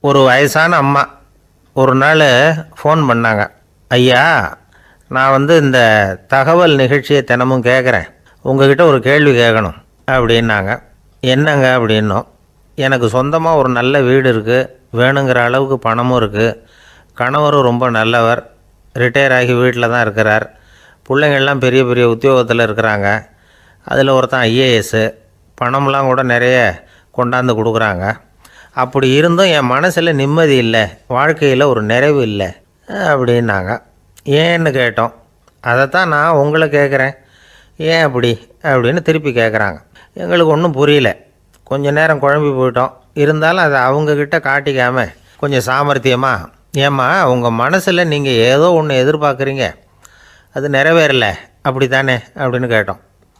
ஒரு வயசான அம்மா ஒரு நாள் ஃபோன் பண்ணாங்க. ஐயா, நான் இந்த தகவல் நிகழ்ச்சியை தினமும் கேட்குறேன், உங்ககிட்ட ஒரு கேள்வி கேட்கணும் அப்படின்னாங்க. என்னங்க அப்படின்னோம். எனக்கு சொந்தமாக ஒரு நல்ல வீடு இருக்குது, வேணுங்கிற அளவுக்கு பணமும் இருக்குது, கணவரும் ரொம்ப நல்லவர், ரிட்டையர் ஆகி வீட்டில் தான் இருக்கிறார், பிள்ளைங்கள்லாம் பெரிய பெரிய உத்தியோகத்தில் இருக்கிறாங்க, அதில் ஒருத்தன் ஐஏஎஸ்ஸு, பணம்லாம் கூட நிறைய கொண்டாந்து கொடுக்குறாங்க. அப்படி இருந்தும் என் மனசில் நிம்மதி இல்லை, வாழ்க்கையில் ஒரு நிறைவு இல்லை அப்படின்னாங்க. ஏன்னு கேட்டோம். அதைத்தான் நான் உங்களை கேட்குறேன், ஏன் அப்படி அப்படின்னு திருப்பி கேட்குறாங்க. எங்களுக்கு ஒன்றும் புரியல, கொஞ்சம் நேரம் குழம்பி போயிட்டோம். இருந்தாலும் அதை அவங்கக்கிட்ட காட்டிக்காமல் கொஞ்சம் சாமர்த்தியமாக, ஏம்மா உங்கள் மனசில் நீங்கள் ஏதோ ஒன்று எதிர்பார்க்குறீங்க, அது நிறைவேறலை அப்படி தானே அப்படின்னு கேட்டோம்.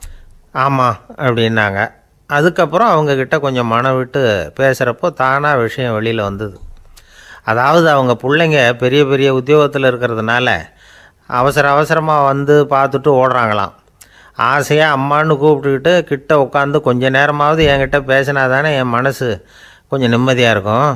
ஆமாம் அப்படின்னாங்க. அதுக்கப்புறம் அவங்கக்கிட்ட கொஞ்சம் மனம் விட்டு பேசுகிறப்போ தானாக விஷயம் வெளியில் வந்தது. அதாவது அவங்க பிள்ளைங்க பெரிய பெரிய உத்தியோகத்தில் இருக்கிறதுனால அவசரமாக பார்த்துட்டு ஓடுறாங்களாம். ஆசையாக அம்மான்னு கூப்பிட்டுக்கிட்டு கிட்ட உட்காந்து கொஞ்சம் நேரமாவது என்கிட்ட பேசினா தானே என் மனசு கொஞ்சம் நிம்மதியாக இருக்கும்,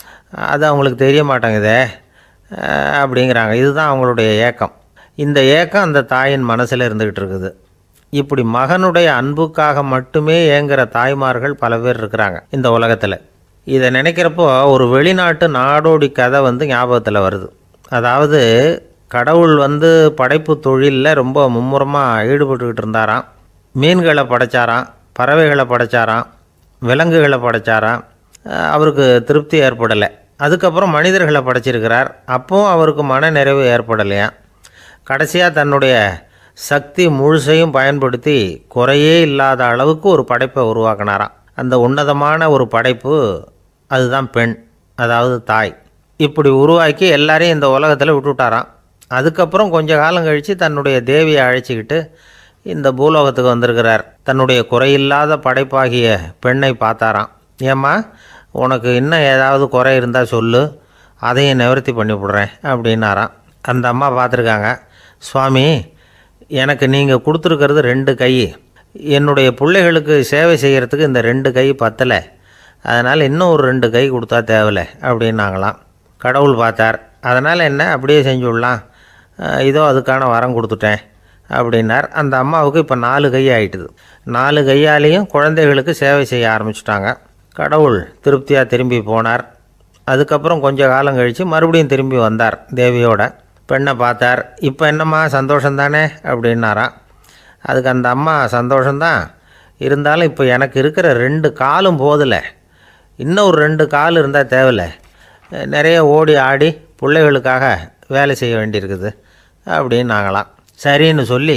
அது அவங்களுக்கு தெரிய மாட்டேங்குதே அப்படிங்கிறாங்க. இதுதான் அவங்களுடைய ஏக்கம். இந்த ஏக்கம் அந்த தாயின் மனசில் இருந்துக்கிட்டு இருக்குது. இப்படி மகனுடைய அன்புக்காக மட்டுமே ஏங்குகிற தாய்மார்கள் பல பேர் இருக்கிறாங்க இந்த உலகத்தில். இதை நினைக்கிறப்போ ஒரு வெளிநாட்டு நாடோடி கதை ஞாபகத்தில் வருது. அதாவது கடவுள் படைப்பு தொழிலில் ரொம்ப மும்முரமாக ஈடுபட்டுக்கிட்டு இருந்தாராம். மீன்களை படைச்சாராம், பறவைகளை படைச்சாராம், விலங்குகளை படைச்சாராம். அவருக்கு திருப்தி ஏற்படலை. அதுக்கப்புறம் மனிதர்களை படைச்சிருக்கிறார். அப்போவும் அவருக்கு மன நிறைவு ஏற்படலையாம். கடைசியாக தன்னுடைய சக்தி முழுசையும் பயன்படுத்தி குறையே இல்லாத அளவுக்கு ஒரு படைப்பை உருவாக்கினாராம். அந்த உன்னதமான ஒரு படைப்பு அதுதான் பெண், அதாவது தாய். இப்படி உருவாக்கி எல்லாரையும் இந்த உலகத்தில் விட்டுவிட்டாராம். அதுக்கப்புறம் கொஞ்ச காலம் கழித்து தன்னுடைய தேவியை அழைச்சிக்கிட்டு இந்த பூலோகத்துக்கு வந்திருக்கிறார். தன்னுடைய குறையில்லாத படைப்பாகிய பெண்ணை பார்த்தாராம். ஏம்மா, உனக்கு இன்னும் ஏதாவது குறை இருந்தால் சொல்லு, அதையும் நிவர்த்தி பண்ணி விடுறேன் அப்படின்னாராம். அந்த அம்மா பார்த்துருக்காங்க. சுவாமி, எனக்கு நீங்கள் கொடுத்துருக்கிறது 2 கை, என்னுடைய பிள்ளைகளுக்கு சேவை செய்கிறதுக்கு இந்த 2 கை பத்தலை, அதனால் இன்னும் ஒரு 2 கை கொடுத்தா தேவலை அப்படின்னாங்களாம். கடவுள் பார்த்தார். அதனால் என்ன, அப்படியே செஞ்சு விடலாம், இதோ அதுக்கான வரம் கொடுத்துட்டேன் அப்படின்னார். அந்த அம்மாவுக்கு இப்போ 4 கை ஆகிட்டுது. 4 கையாலேயும் குழந்தைகளுக்கு சேவை செய்ய ஆரம்பிச்சிட்டாங்க. கடவுள் திருப்தியாக திரும்பி போனார். அதுக்கப்புறம் கொஞ்சம் காலம் கழித்து மறுபடியும் திரும்பி வந்தார் தேவியோட. பெண்ணை பார்த்தார். இப்போ என்னம்மா சந்தோஷந்தானே அப்படின்னாராம். அதுக்கு அந்த அம்மா, சந்தோஷந்தான், இருந்தாலும் இப்போ எனக்கு இருக்கிற 2 காலும் போதில்லை, இன்னும் ஒரு 2 கால் இருந்தால் தேவையில்லை, நிறைய ஓடி ஆடி பிள்ளைகளுக்காக வேலை செய்ய வேண்டியிருக்குது அப்படின்னாங்களாம். சரின்னு சொல்லி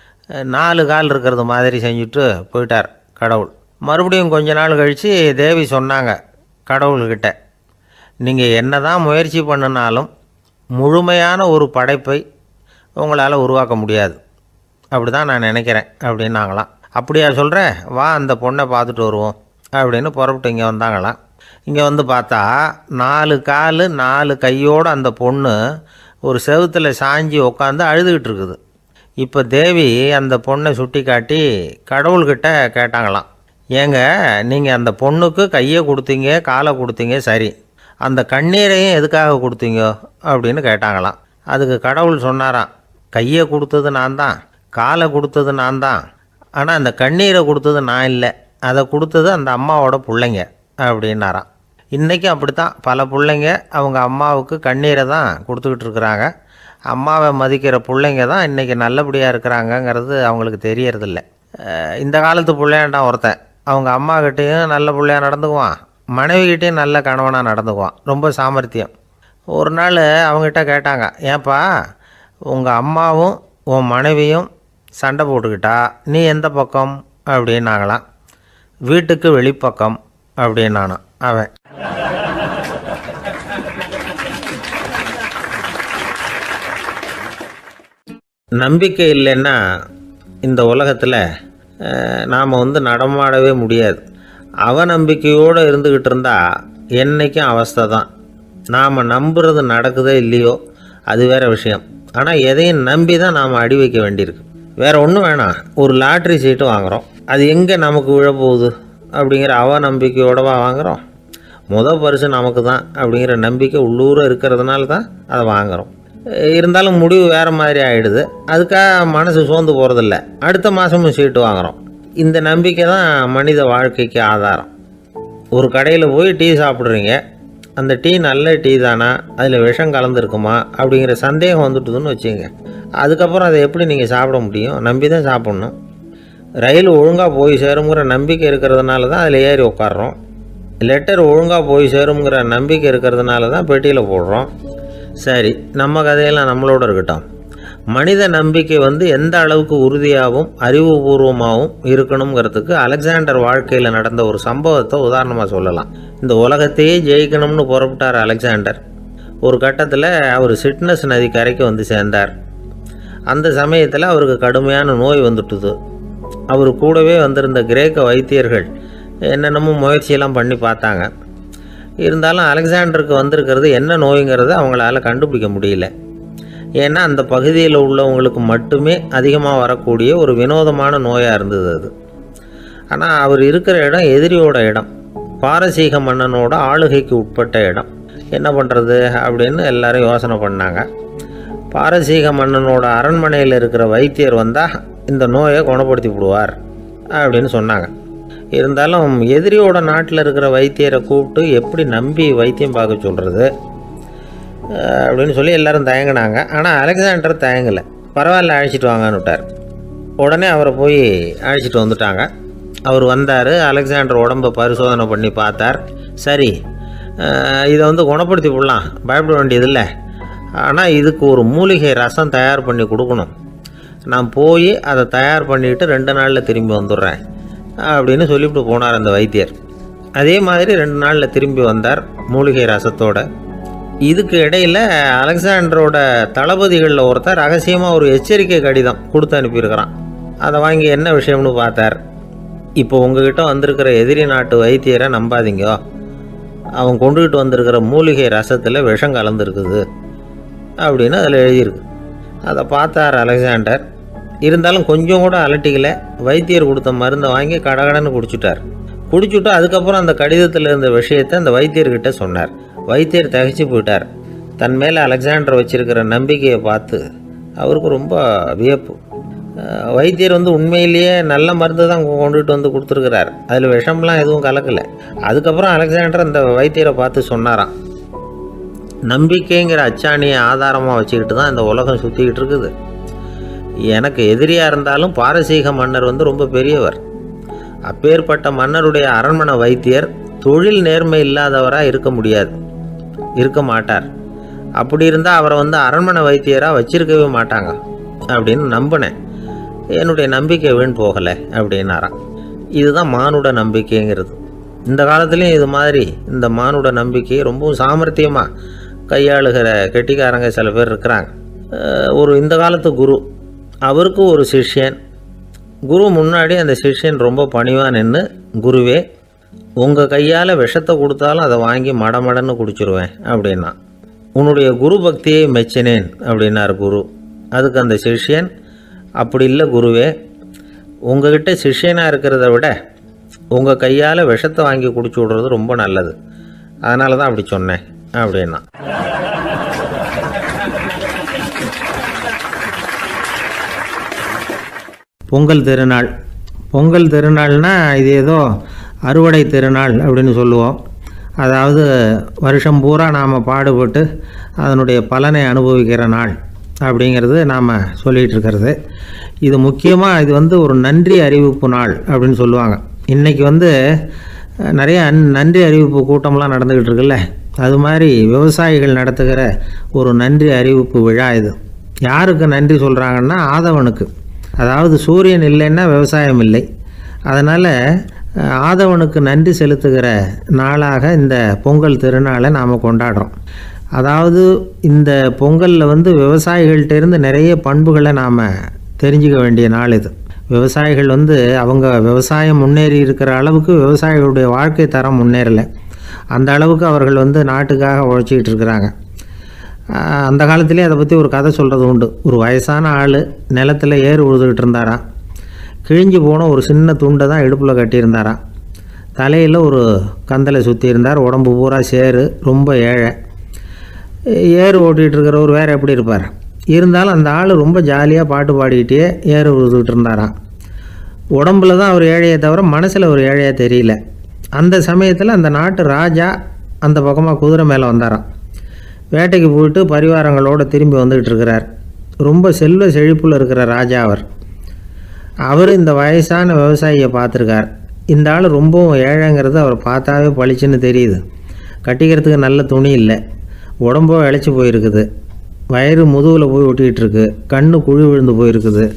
4 கால் இருக்கிறது மாதிரி செஞ்சுட்டு போயிட்டார் கடவுள். மறுபடியும் கொஞ்ச நாள் கழித்து தேவி சொன்னாங்க கடவுள்கிட்ட, நீங்கள் என்ன தான் முயற்சி பண்ணினாலும் முழுமையான ஒரு படைப்பை உங்களால் உருவாக்க முடியாது, அப்படி தான் நான் நினைக்கிறேன் அப்படின்னாங்களாம். அப்படியா சொல்கிறேன், வா அந்த பொண்ணை பார்த்துட்டு வருவோம் அப்படின்னு புறப்பட்டு இங்கே வந்தாங்களாம். இங்கே பார்த்தா 4 கால் 4 கையோடு அந்த பொண்ணு ஒரு செவுத்தில் சாஞ்சி உட்காந்து அழுதுகிட்டு இருக்குது. இப்போ தேவி அந்த பொண்ணை சுட்டி காட்டி கடவுள்கிட்ட கேட்டாங்களாம், ஏங்க நீங்கள் அந்த பொண்ணுக்கு கையை கொடுத்தீங்க, காலை கொடுத்தீங்க, சரி, அந்த கண்ணீரையும் எதுக்காக கொடுத்தீங்க அப்படின்னு கேட்டாங்களாம். அதுக்கு கடவுள் சொன்னாராம், கையை கொடுத்தது நான் தான், காலை கொடுத்தது நான் தான், ஆனால் அந்த கண்ணீரை கொடுத்தது நான் இல்லை, அதை கொடுத்தது அந்த அம்மாவோட பிள்ளைங்க அப்படின்னாராம். இன்றைக்கும் அப்படித்தான் பல பிள்ளைங்க அவங்க அம்மாவுக்கு கண்ணீரை தான் கொடுத்துக்கிட்டு இருக்கிறாங்க. அம்மாவை மதிக்கிற பிள்ளைங்க தான் இன்றைக்கி நல்லபடியாக இருக்கிறாங்கங்கிறது அவங்களுக்கு தெரியறதில்ல. இந்த காலத்து பிள்ளையாண்டான் ஒருத்தன் அவங்க அம்மாக்கிட்டேயும் நல்ல பிள்ளையாக நடந்துக்குவான், மனைவிக்கிட்டேயும் நல்ல கணவனாக நடந்துக்குவான், ரொம்ப சாமர்த்தியம். ஒரு நாள் அவங்ககிட்ட கேட்டாங்க, ஏன்பா உங்கள் அம்மாவும் உன் மனைவியும் சண்டை போட்டுக்கிட்டா நீ எந்த பக்கம் அப்படின்னாங்களாம். வீட்டுக்கு வெளிப்பக்கம் அப்படின்னானான் அவன். நம்பிக்கை இல்லைன்னா இந்த உலகத்தில் நாம் நடமாடவே முடியாது. அவநம்பிக்கையோடு இருந்துக்கிட்டு இருந்தால் என்றைக்கும் அவஸ்தை தான். நாம் நம்புறது நடக்குதோ இல்லையோ அது வேறு விஷயம். ஆனால் எதையும் நம்பி தான் நாம் அடி வைக்க வேண்டியிருக்கு. வேறு ஒன்றும் வேணாம், ஒரு லாட்ரி சீட்டு வாங்குகிறோம், அது எங்கே நமக்கு விழப்போகுது அப்படிங்கிற அவநம்பிக்கையோடவா வாங்குகிறோம்? பரிசு நமக்கு தான் அப்படிங்கிற நம்பிக்கை உள்ளூர இருக்கிறதுனால தான் அதை வாங்குகிறோம். இருந்தாலும் முடிவு வேறு மாதிரி ஆகிடுது. அதுக்காக மனசு சோர்ந்து போகிறதில்ல, அடுத்த மாதமும் சீட்டு வாங்குகிறோம். இந்த நம்பிக்கை தான் மனித வாழ்க்கைக்கு ஆதாரம். ஒரு கடையில் போய் டீ சாப்பிட்றீங்க, அந்த டீ நல்ல டீ தானா, அதில் விஷம் கலந்துருக்குமா அப்படிங்கிற சந்தேகம் வந்துட்டுதுன்னு வச்சுங்க. அதுக்கப்புறம் அதை எப்படி நீங்கள் சாப்பிட முடியும்? நம்பி தான் சாப்பிட்ணும். ரயில் ஒழுங்காக போய் சேருங்கிற நம்பிக்கை இருக்கிறதுனால தான் அதில் ஏறி உட்காடுறோம். லெட்டர் ஒழுங்காக போய் சேருங்கிற நம்பிக்கை இருக்கிறதுனால தான் பெட்டியில் போடுறோம். சரி, நம்ம கதையெல்லாம் நம்மளோட இருக்கட்டும். மனித நம்பிக்கை எந்த அளவுக்கு உறுதியாகவும் அறிவுபூர்வமாகவும் இருக்கணுங்கிறதுக்கு அலெக்சாண்டர் வாழ்க்கையில் நடந்த ஒரு சம்பவத்தை உதாரணமாக சொல்லலாம். இந்த உலகத்தையே ஜெயிக்கணும்னு புறப்பட்டார் அலெக்சாண்டர். ஒரு கட்டத்தில் அவர் சிட்னஸ் நதி கரைக்கு சேர்ந்தார். அந்த சமயத்தில் அவருக்கு கடுமையான நோய் வந்துட்டுது. அவர் கூடவே வந்திருந்த கிரேக்க வைத்தியர்கள் என்னென்னமோ முயற்சியெல்லாம் பண்ணி பார்த்தாங்க. இருந்தாலும் அலெக்சாண்டருக்கு வந்திருக்கிறது என்ன நோய்ங்கிறத அவங்களால கண்டுபிடிக்க முடியல. ஏன்னா அந்த பகுதியில் உள்ளவங்களுக்கு மட்டுமே அதிகமாக வரக்கூடிய ஒரு வினோதமான நோயாக இருந்தது அது. ஆனால் அவர் இருக்கிற இடம் எதிரியோட இடம், பாரசீக மன்னனோட ஆளுகைக்கு உட்பட்ட இடம். என்ன பண்ணுறது அப்படின்னு எல்லாரும் யோசனை பண்ணாங்க. பாரசீக மன்னனோட அரண்மனையில் இருக்கிற வைத்தியர் வந்தால் இந்த நோயை குணப்படுத்தி விடுவார் அப்படின்னு சொன்னாங்க. இருந்தாலும் எதிரியோட நாட்டில் இருக்கிற வைத்தியரை கூப்பிட்டு எப்படி நம்பி வைத்தியம் பார்க்க சொல்கிறது அப்படின்னு சொல்லி எல்லோரும் தயங்கினாங்க. ஆனால் அலெக்சாண்டர் தயங்கலை. பரவாயில்ல, அழைச்சிட்டு வாங்கன்னு விட்டார். உடனே அவரை போய் அழைச்சிட்டு வந்துட்டாங்க. அவர் வந்தார். அலெக்சாண்டர் உடம்பை பரிசோதனை பண்ணி பார்த்தார். சரி, இதை குணப்படுத்தி விடலாம், பயப்பட வேண்டியதில்லை. ஆனால் இதுக்கு ஒரு மூலிகை ரசம் தயார் பண்ணி கொடுக்கணும். நான் போய் அதை தயார் பண்ணிவிட்டு 2 நாளில் திரும்பி வந்துடுறேன் அப்படின்னு சொல்லிவிட்டு போனார் அந்த வைத்தியர். அதே மாதிரி 2 நாளில் திரும்பி வந்தார் மூலிகை ரசத்தோட. இதுக்கு இடையில் அலெக்சாண்டரோட தளபதிகளில் ஒருத்தர் ரகசியமாக ஒரு எச்சரிக்கை கடிதம் கொடுத்து அனுப்பியிருக்கிறான். அதை வாங்கி என்ன விஷயம்னு பார்த்தார். இப்போ உங்ககிட்ட வந்திருக்கிற எதிரி நாட்டு வைத்தியரை நம்பாதீங்க, அவன் கொண்டுகிட்டு வந்திருக்கிற மூலிகை ரசத்தில் விஷம் கலந்துருக்குது அப்படின்னு அதில் எழுதியிருக்கு. அதை பார்த்தார் அலெக்சாண்டர். இருந்தாலும் கொஞ்சம் கூட அலட்டிக்கலை. வைத்தியர் கொடுத்த மருந்தை வாங்கி கடகடன்னு குடிச்சுட்டு அதுக்கப்புறம் அந்த கடிதத்தில் இருந்த விஷயத்தை அந்த வைத்தியர்கிட்ட சொன்னார். வைத்தியர் தகைச்சு போயிட்டார். தன் மேலே அலெக்சாண்டர் வச்சிருக்கிற நம்பிக்கையை பார்த்து அவருக்கு ரொம்ப வியப்பு. வைத்தியர் உண்மையிலேயே நல்ல மருந்து தான் கொண்டுகிட்டு கொடுத்துருக்கிறார், அதில் விஷம்லாம் எதுவும் கலக்கலை. அதுக்கப்புறம் அலெக்சாண்டர் அந்த வைத்தியரை பார்த்து சொன்னாராம், நம்பிக்கைங்கிற அச்சாணியை ஆதாரமாக வச்சுக்கிட்டு தான் இந்த உலகம் சுற்றிக்கிட்டு இருக்குது. எனக்கு எதிரியாக இருந்தாலும் பாரசீக மன்னர் ரொம்ப பெரியவர். அப்பேற்பட்ட மன்னருடைய அரண்மனை வைத்தியர் தொழில் நேர்மை இல்லாதவராக இருக்க மாட்டார். அப்படி இருந்தால் அவரை அரண்மனை வைத்தியராக வச்சிருக்கவே மாட்டாங்க அப்படின்னு நம்பினேன். என்னுடைய நம்பிக்கை வீண் போகலை அப்படின்னாராம். இதுதான் மானுட நம்பிக்கைங்கிறது. இந்த காலத்துலேயும் இது மாதிரி இந்த மானுட நம்பிக்கையை ரொம்பவும் சாமர்த்தியமாக கையாளுகிற கெட்டிக்காரங்க சில பேர் இருக்கிறாங்க. ஒரு இந்த காலத்து குரு, அவருக்கு ஒரு சிஷ்யன். குரு முன்னாடி அந்த சிஷ்யன் ரொம்ப பணிவாக நின்று, குருவே, உங்கள் கையால் விஷத்தை கொடுத்தாலும் அதை வாங்கி மடமடன்னு குடிச்சிருவேன் அப்படின்னா. உன்னுடைய குரு பக்தியை மெச்சினேன் அப்படின்னார் குரு. அதுக்கு அந்த சிஷ்யன், அப்படி இல்லை குருவே, உங்ககிட்ட சிஷ்யனாக இருக்கிறத விட உங்கள் கையால் விஷத்தை வாங்கி குடிச்சு விடுறது ரொம்ப நல்லது, அதனால தான் அப்படி சொன்னேன் அப்படின்னா. பொங்கல் திருநாள்னால் இது ஏதோ அறுவடை திருநாள் அப்படின்னு சொல்லுவோம். அதாவது வருஷம் பூரா நாம் பாடுபட்டு அதனுடைய பலனை அனுபவிக்கிற நாள் அப்படிங்கிறது நாம் சொல்லிகிட்டு இருக்கிறது. இது முக்கியமாக இது ஒரு நன்றி அறிவிப்பு நாள் அப்படின்னு சொல்லுவாங்க. இன்றைக்கி நிறைய நன்றி அறிவிப்பு கூட்டம்லாம் நடந்துக்கிட்டு இருக்குல்ல, அது மாதிரி விவசாயிகள் நடத்துகிற ஒரு நன்றி அறிவிப்பு விழா இது. யாருக்கு நன்றி சொல்கிறாங்கன்னா ஆதவனுக்கு. அதாவது சூரியன் இல்லைன்னா விவசாயம் இல்லை. அதனால் ஆதவனுக்கு நன்றி செலுத்துகிற நாளாக இந்த பொங்கல் திருநாளை நாம் கொண்டாடுறோம். அதாவது இந்த பொங்கலில் விவசாயிகள்கிட்டேருந்து நிறைய பண்புகளை நாம் தெரிஞ்சுக்க வேண்டிய நாள் இது. விவசாயிகள் அவங்க விவசாயம் முன்னேறி இருக்கிற அளவுக்கு விவசாயிகளுடைய வாழ்க்கை தரம் முன்னேறலை. அந்த அளவுக்கு அவர்கள் நாட்டுக்காக உழைச்சிக்கிட்டு இருக்கிறாங்க. அந்த காலத்துலேயே அதை பற்றி ஒரு கதை சொல்கிறது உண்டு. ஒரு வயசான ஆள் நிலத்தில் ஏறு உழுதுகிட்டு இருந்தாராம். கிழிஞ்சு போன ஒரு சின்ன துண்டை தான் இடுப்பில் கட்டியிருந்தாராம். தலையில் ஒரு கந்தலை சுற்றி இருந்தார். உடம்பு பூரா சேரு, ரொம்ப ஏழை. ஏறு ஓட்டிகிட்டு இருக்கிறவர் வேறு எப்படி இருப்பார்? இருந்தாலும் அந்த ஆள் ரொம்ப ஜாலியாக பாட்டு பாடிக்கிட்டே ஏறு உழுதுகிட்டு இருந்தாராம். உடம்புல தான் அவர் ஏழையை தவிர மனசில் ஒரு ஏழையாக தெரியல. அந்த சமயத்தில் அந்த நாட்டு ராஜா அந்த பக்கமாக குதிரை மேலே வந்தாராம். வேட்டைக்கு போயிட்டு பரிவாரங்களோடு திரும்பி வந்துக்கிட்டு இருக்கிறார். ரொம்ப செல்வ செழிப்பில் இருக்கிற ராஜா அவர் இந்த வயசான விவசாயியை பார்த்துருக்கார். இந்த ஆள் ரொம்பவும் ஏழைங்கிறது அவர் பார்த்தாவே பளிச்சுன்னு தெரியுது. கட்டிக்கிறதுக்கு நல்ல துணி இல்லை, உடம்போ இழைச்சி போயிருக்குது, வயிறு முதுகில் போய் ஒட்டிக்கிட்டு இருக்கு, கண்ணு குழி விழுந்து போயிருக்குது.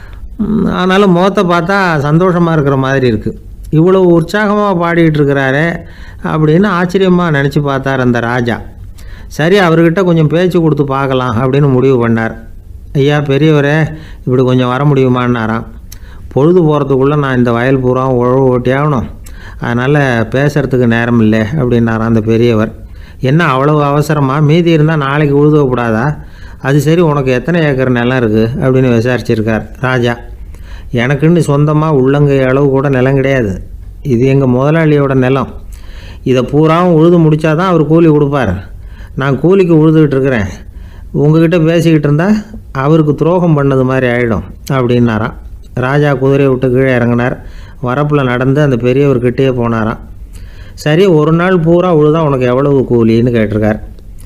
ஆனாலும் முகத்தை பார்த்தா சந்தோஷமாக இருக்கிற மாதிரி இருக்குது. இவ்வளோ உற்சாகமாக பாடிக்கிட்டு இருக்கிறாரே அப்படின்னு ஆச்சரியமாக நினச்சி பார்த்தார் அந்த ராஜா. சரி, அவர்கிட்ட கொஞ்சம் பேச்சு கொடுத்து பார்க்கலாம் அப்படின்னு முடிவு பண்ணார். ஐயா பெரியவரே, இப்படி கொஞ்சம் வர முடியுமான்னாராம். பொழுது போகிறதுக்குள்ளே நான் இந்த வயல் பூரா உழவு ஓட்டி ஆகணும், அதனால் பேசுகிறதுக்கு நேரம் இல்லை அப்படின்னாராம் அந்த பெரியவர். என்ன அவ்வளவு அவசரமாக? மீதி இருந்தால் நாளைக்கு உழுதக்கூடாதா? அது சரி, உனக்கு எத்தனை ஏக்கர் நிலம் இருக்குது அப்படின்னு விசாரிச்சிருக்கார் ராஜா. எனக்குன்னு சொந்தமாக உள்ளங்கை அளவு கூட நிலம் கிடையாது. இது எங்கள் முதலாளியோட நிலம். இதை பூராவும் உழுது முடித்தா தான் அவர் கூலி கொடுப்பார். நான் கூலிக்கு உழுதுகிட்டு இருக்கிறேன். உங்ககிட்ட பேசிக்கிட்டு இருந்தால் அவருக்கு துரோகம் பண்ணது மாதிரி ஆகிடும் அப்படின்னாராம். ராஜா குதிரையை விட்டு கீழே இறங்கினார். வரப்பில் நடந்து அந்த பெரியவர்கிட்டே போனாராம். சரி, ஒரு நாள் பூரா உழுதா உனக்கு எவ்வளவு கூலின்னு கேட்டிருக்கார்.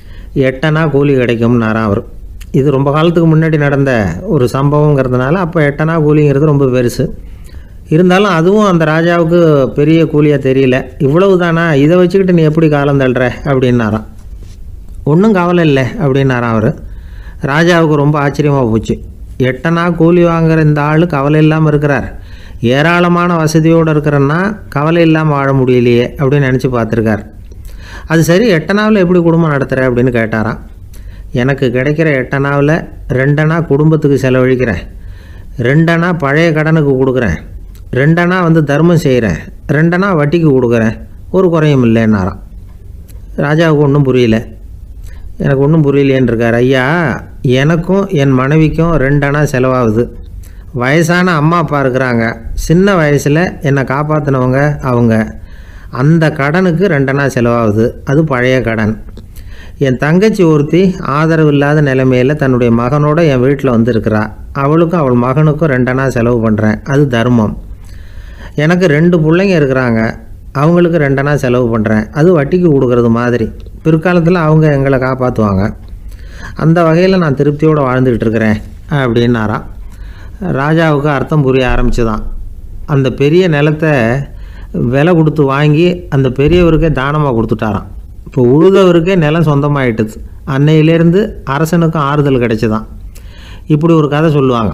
8 அணா கூலி கிடைக்கும்னாராம் அவர். இது ரொம்ப காலத்துக்கு முன்னாடி நடந்த ஒரு சம்பவங்கிறதுனால அப்போ 8 அணா கூலிங்கிறது ரொம்ப பெருசு. இருந்தாலும் அதுவும் அந்த ராஜாவுக்கு பெரிய கூலியாக தெரியல. இவ்வளவு தானா, இதை வச்சுக்கிட்டு நீ எப்படி காலம் தள்ளுற அப்படின்னாராம். ஒன்றும் கவலை இல்லை அப்படின்னாராம் அவர். ராஜாவுக்கு ரொம்ப ஆச்சரியமாக போச்சு. 8 அணா கூலி வாங்குகிற இந்த ஆள் கவலை இல்லாமல் இருக்கிறார், ஏராளமான வசதியோடு இருக்கிறன்னா கவலை இல்லாமல் வாழ முடியலையே அப்படின்னு நினச்சி பார்த்துருக்கார். அது சரி, 8 அணாவில் எப்படி குடும்பம் நடத்துகிற அப்படின்னு கேட்டாராம். எனக்கு கிடைக்கிற 8 அணாவில் 2 அணா குடும்பத்துக்கு செலவழிக்கிறேன், 2 அணா பழைய கடனுக்கு கொடுக்குறேன், 2 அணா தர்மம் செய்கிறேன், 2 அணா வட்டிக்கு கொடுக்குறேன், ஒரு குறையும் இல்லைன்னாராம். ராஜாவுக்கு ஒன்றும் புரியல. எனக்கு ஒன்றும் புரியலேன்னு இருக்கார். ஐயா, எனக்கும் என் மனைவிக்கும் 2 அணா செலவாகுது. வயசான அம்மா அப்பா இருக்கிறாங்க, சின்ன வயசில் என்னை காப்பாற்றினவங்க அவங்க. அந்த கடனுக்கு 2 அணா செலவாகுது, அது பழைய கடன். என் தங்கச்சி ஒருத்தி ஆதரவு இல்லாத நிலைமையில் தன்னுடைய மகனோட என் வீட்டில் வந்துருக்கிறா. அவளுக்கும் அவள் மகனுக்கும் 2 அணா செலவு பண்ணுறேன், அது தர்மம். எனக்கு 2 பிள்ளைங்க இருக்கிறாங்க, அவங்களுக்கு 2 அணா செலவு பண்ணுறேன், அது வட்டிக்கு கொடுக்கறது மாதிரி. பிற்காலத்தில் அவங்க எங்களை காப்பாற்றுவாங்க. அந்த வகையில் நான் திருப்தியோடு வாழ்ந்துக்கிட்டு இருக்கிறேன் அப்படின்னாராம். ராஜாவுக்கு அர்த்தம் புரிய ஆரம்பிச்சுதான். அந்த பெரிய நிலத்தை விலை கொடுத்து வாங்கி அந்த பெரியவருக்கே தானமாக கொடுத்துட்டாராம். இப்போ உழுதவருக்கே நிலம் சொந்தமாகிட்டுது. அன்னையிலேருந்து அரசனுக்கும் ஆறுதல் கிடைச்சிதான். இப்படி ஒரு கதை சொல்லுவாங்க.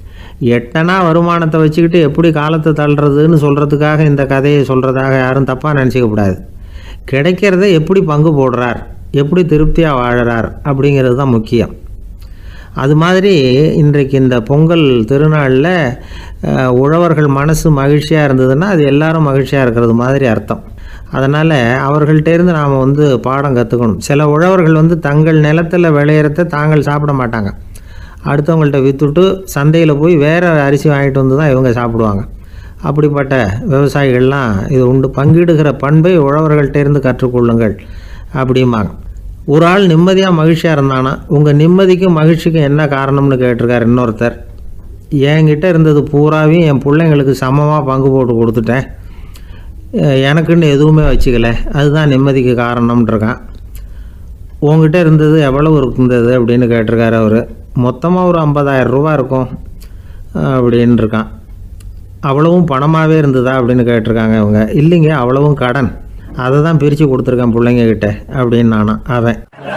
8 அணா வருமானத்தை வச்சுக்கிட்டு எப்படி காலத்தை தள்ளுறதுன்னு சொல்கிறதுக்காக இந்த கதையை சொல்கிறதாக யாரும் தப்பாக நினச்சிக்கக்கூடாது. கிடைக்கிறத எப்படி பங்கு போடுறார், எப்படி திருப்தியாக வாழறார் அப்படிங்கிறது தான் முக்கியம். அது மாதிரி இன்றைக்கு இந்த பொங்கல் திருநாளில் உழவர்கள் மனசு மகிழ்ச்சியாக இருந்ததுன்னா அது எல்லாரும் மகிழ்ச்சியாக இருக்கிறது மாதிரி அர்த்தம். அதனால் அவர்கள்ட்டேருந்து நாம் பாடம் கற்றுக்கணும். சில உழவர்கள் தங்கள் நிலத்தில் விளையிறத தாங்கள் சாப்பிட மாட்டாங்க, அடுத்தவங்கள்ட்ட விற்றுட்டு சந்தையில் போய் வேறு அரிசி வாங்கிட்டு வந்து தான் இவங்க சாப்பிடுவாங்க. அப்படிப்பட்ட விவசாயிகள்லாம் இது உண்டு. பங்கிடுகிற பண்பை உழவர்கள்ட்டேருந்து கற்றுக்கொள்ளுங்கள் அப்படிம்பாங்க. ஒரு ஆள் நிம்மதியாக மகிழ்ச்சியாக இருந்தானா, உங்கள் நிம்மதிக்கும் மகிழ்ச்சிக்கும் என்ன காரணம்னு கேட்டிருக்கார் இன்னொருத்தர். என்கிட்ட இருந்தது பூராவையும் என் பிள்ளைங்களுக்கு சமமாக பங்கு போட்டு கொடுத்துட்டேன், எனக்குன்னு எதுவுமே வச்சுக்கல, அதுதான் நிம்மதிக்கு காரணம்ன்றிருக்கான். உங்ககிட்ட இருந்தது எவ்வளவு இருந்தது அப்படின்னு கேட்டிருக்காரு அவர். மொத்தமாக ஒரு 50,000 ரூபா இருக்கும் அப்படின்னு இருக்கான். அவ்வளவும் பணமாகவே இருந்ததா அப்படின்னு கேட்டிருக்காங்க இவங்க. இல்லைங்க, அவ்வளவும் கடன், அதை தான் பிரித்து கொடுத்துருக்கேன் பிள்ளைங்கக்கிட்ட அப்படின்னு நானும். அவன்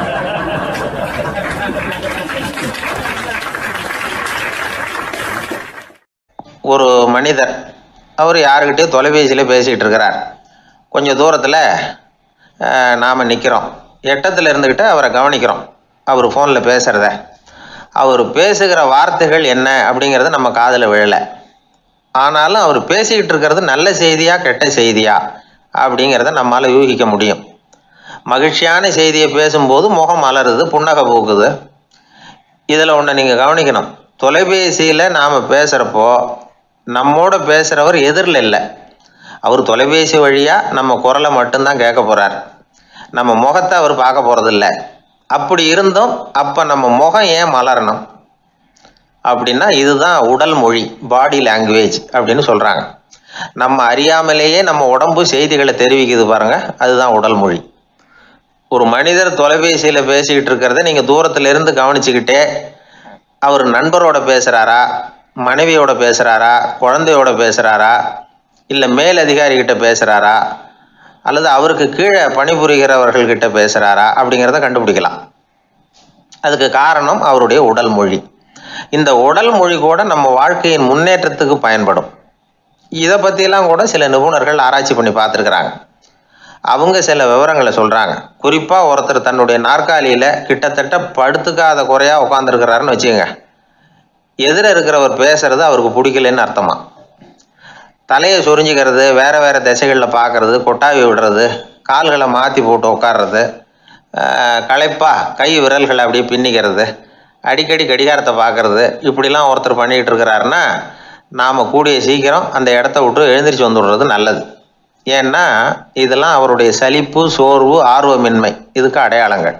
ஒரு மனிதர், அவர் யாருக்கிட்டேயும் தொலைபேசியில் பேசிகிட்டு இருக்கிறார். கொஞ்சம் தூரத்தில் நாம் நிற்கிறோம். எட்டத்தில் இருந்துக்கிட்டு அவரை கவனிக்கிறோம், அவர் ஃபோனில் பேசுகிறத. அவர் பேசுகிற வார்த்தைகள் என்ன அப்படிங்கிறது நம்ம காதில் விழலை. ஆனாலும் அவர் பேசிக்கிட்டு இருக்கிறது நல்ல செய்தியா கெட்ட செய்தியா அப்படிங்கிறத நம்மளால் யூகிக்க முடியும். மகிழ்ச்சியான செய்தியை பேசும்போது முகம் மலருது, புன்னகை போக்குது. இதில் ஒன்று நீங்கள் கவனிக்கணும். தொலைபேசியில் நாம் பேசுகிறப்போ நம்மோட பேசுகிறவர் எதிரில் இல்லை, அவர் தொலைபேசி வழியாக நம்ம குரலை மட்டும்தான் கேட்க போகிறார், நம்ம முகத்தை அவர் பார்க்க போகிறதில்ல. அப்படி இருந்தும் அப்போ நம்ம முகம் ஏன் மலரணும் அப்படின்னா இதுதான் உடல் மொழி, பாடி லாங்குவேஜ் அப்படின்னு சொல்கிறாங்க. நம்ம அறியாமலேயே நம்ம உடம்பு செய்திகளை தெரிவிக்குது பாருங்க, அதுதான் உடல் மொழி. ஒரு மனிதர் தொலைபேசியில் பேசிக்கிட்டு இருக்கிறத நீங்கள் தூரத்திலிருந்து கவனிச்சுக்கிட்டே அவர் நண்பரோட பேசுகிறாரா, மனைவியோட பேசுகிறாரா, குழந்தையோட பேசுகிறாரா, இல்லை மேலதிகாரிகிட்ட பேசுகிறாரா, அல்லது அவருக்கு கீழே பணிபுரிகிறவர்கள்கிட்ட பேசுகிறாரா அப்படிங்கிறத கண்டுபிடிக்கலாம். அதுக்கு காரணம் அவருடைய உடல் மொழி. இந்த உடல் மொழி கூட நம்ம வாழ்க்கையின் முன்னேற்றத்துக்கு பயன்படும். இதை பற்றியெல்லாம் கூட சில நிபுணர்கள் ஆராய்ச்சி பண்ணி பார்த்துருக்குறாங்க. அவங்க சில விவரங்களை சொல்கிறாங்க. குறிப்பாக ஒருத்தர் தன்னுடைய நாற்காலியில் கிட்டத்தட்ட படுத்துக்காத குறையாக உட்காந்துருக்கிறாருன்னு வச்சுக்கோங்க. எதிர இருக்கிறவர் பேசுறது அவருக்கு பிடிக்கலன்னு அர்த்தமா. தலையை சொரிஞ்சிக்கிறது, வேறு வேறு திசைகளில் பார்க்குறது, கொட்டாவி விடுறது, கால்களை மாற்றி போட்டு உட்கார்றது, களைப்பாக கை விரல்களை அப்படியே பின்னிக்கிறது, அடிக்கடி கடிகாரத்தை பார்க்குறது, இப்படிலாம் ஒருத்தர் பண்ணிக்கிட்டு இருக்கிறாருன்னா நாம் கூடிய சீக்கிரம் அந்த இடத்த விட்டு எழுந்திரிச்சு வந்துடுறது நல்லது. ஏன்னா இதெல்லாம் அவருடைய சலிப்பு, சோர்வு, ஆர்வமின்மை இதுக்கு அடையாளங்கள்.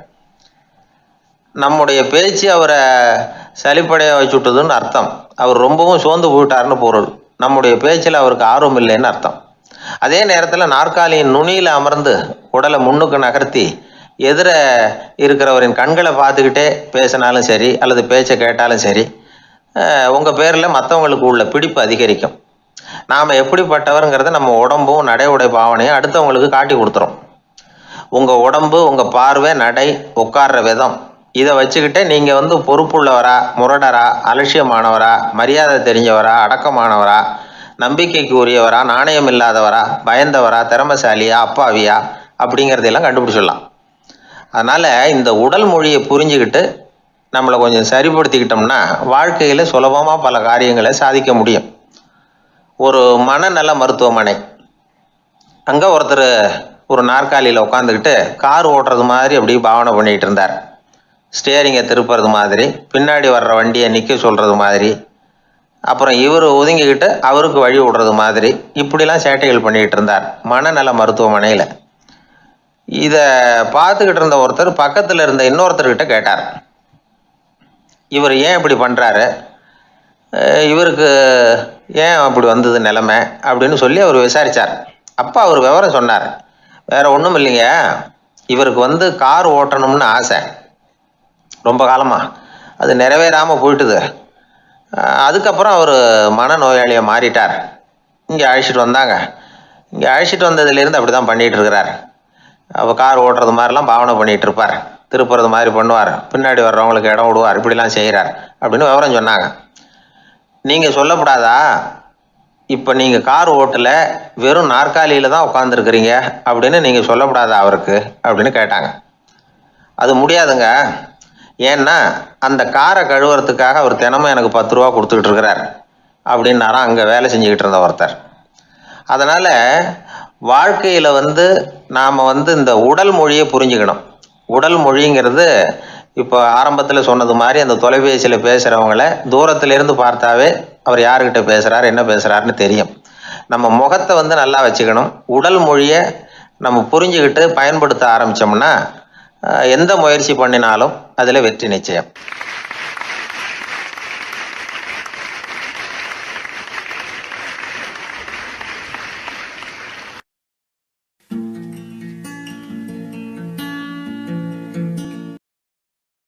நம்முடைய பேச்சு அவரை சலிப்படைய வச்சுட்டுதுன்னு அர்த்தம். அவர் ரொம்பவும் சோர்ந்து போயிட்டார்னு பொருள். நம்முடைய பேச்சில் அவருக்கு ஆர்வம் இல்லைன்னு அர்த்தம். அதே நேரத்தில் நாற்காலியின் நுனியில் அமர்ந்து உடலை முன்னுக்கு நகர்த்தி எதிர இருக்கிறவரின் கண்களை பார்த்துக்கிட்டே பேசினாலும் சரி அல்லது பேச்சை கேட்டாலும் சரி, உங்கள் பேரில் மற்றவங்களுக்கு உள்ள பிடிப்பு அதிகரிக்கும். நாம் எப்படிப்பட்டவருங்கிறத நம்ம உடம்பும் நடை உடை பாவனையும் அடுத்தவங்களுக்கு காட்டி கொடுத்துரும். உங்கள் உடம்பு, உங்கள் பார்வை, நடை, உட்கார்ற விதம் இதை வச்சுக்கிட்டே நீங்கள் பொறுப்புள்ளவரா, முரடரா, அலட்சியமானவரா, மரியாதை தெரிஞ்சவரா, அடக்கமானவரா, நம்பிக்கைக்கு உரியவரா, நாணயம் இல்லாதவரா, பயந்தவரா, திறமைசாலியா, அப்பாவியா அப்படிங்கிறதையெல்லாம் கண்டுபிடிச்சிடலாம். அதனால் இந்த உடல் மொழியை புரிஞ்சுக்கிட்டு நம்மளை கொஞ்சம் சரிப்படுத்திக்கிட்டோம்னா வாழ்க்கையில் சுலபமாக பல காரியங்களை சாதிக்க முடியும். ஒரு மனநல மருத்துவமனை, அங்கே ஒருத்தர் ஒரு நாற்காலியில் உட்காந்துக்கிட்டு கார் ஓட்டுறது மாதிரி அப்படி பாவனை பண்ணிகிட்டு இருந்தார். ஸ்டேரிங்கை திருப்புறது மாதிரி, பின்னாடி வர்ற வண்டியை நிற்க சொல்கிறது மாதிரி, அப்புறம் இவர் ஒதுங்கிக்கிட்டு அவருக்கு வழி விடுறது மாதிரி, இப்படிலாம் சேட்டைகள் பண்ணிக்கிட்டு இருந்தார் மனநல மருத்துவமனையில். இதை பார்த்துக்கிட்டு இருந்த ஒருத்தர் பக்கத்தில் இருந்த இன்னொருத்தர்கிட்ட கேட்டார், இவர் ஏன் இப்படி பண்ணுறாரு, இவருக்கு ஏன் அப்படி வந்தது நிலைமை அப்படின்னு சொல்லி அவர் விசாரித்தார். அப்போ அவர் விவரம் சொன்னார். வேறு ஒன்றும் இல்லைங்க, இவருக்கு கார் ஓட்டணும்னு ஆசை ரொம்ப காலமாக, அது நிறைவேறாமல் போயிட்டுது. அதுக்கப்புறம் அவர் மனநோயாளியாக மாறிட்டார். இங்கே அழைச்சிட்டு வந்தாங்க. இங்கே அழைச்சிட்டு வந்ததுலேருந்து அப்படி தான் பண்ணிகிட்டு இருக்கிறார். அப்போ கார் ஓட்டுறது மாதிரிலாம் பாவனை பண்ணிகிட்டு இருப்பார், திருப்புறது மாதிரி பண்ணுவார், பின்னாடி வர்றவங்களுக்கு இடம் விடுவார், இப்படிலாம் செய்கிறார் அப்படின்னு விவரம் சொன்னாங்க. நீங்கள் சொல்லப்படாதா, இப்போ நீங்கள் கார் ஓட்டலை, வெறும் நாற்காலியில் தான் உட்காந்துருக்குறீங்க அப்படின்னு நீங்கள் சொல்லப்படாதா அவருக்கு அப்படின்னு கேட்டாங்க. அது முடியாதுங்க, ஏன்னா அந்த காரை கழுவுறதுக்காக அவர் தினமும் எனக்கு 10 ரூபா கொடுத்துக்கிட்டு இருக்கிறார் அப்படின்னாராம் அங்கே வேலை செஞ்சுக்கிட்டு இருந்த ஒருத்தர். அதனால் வாழ்க்கையில் நாம் இந்த உடல் மொழியை புரிஞ்சுக்கணும். உடல் மொழிங்கிறது இப்போ ஆரம்பத்தில் சொன்னது மாதிரி அந்த தொலைபேசியில் பேசுகிறவங்கள தூரத்திலேருந்து பார்த்தாவே அவர் யாருக்கிட்ட பேசுகிறார், என்ன பேசுகிறாருன்னு தெரியும். நம்ம முகத்தை நல்லா வச்சுக்கணும். உடல் மொழியை நம்ம புரிஞ்சுக்கிட்டு பயன்படுத்த ஆரம்பித்தோம்னா எந்த முயற்சி பண்ணினாலும் அதில் வெற்றி நிச்சயம்.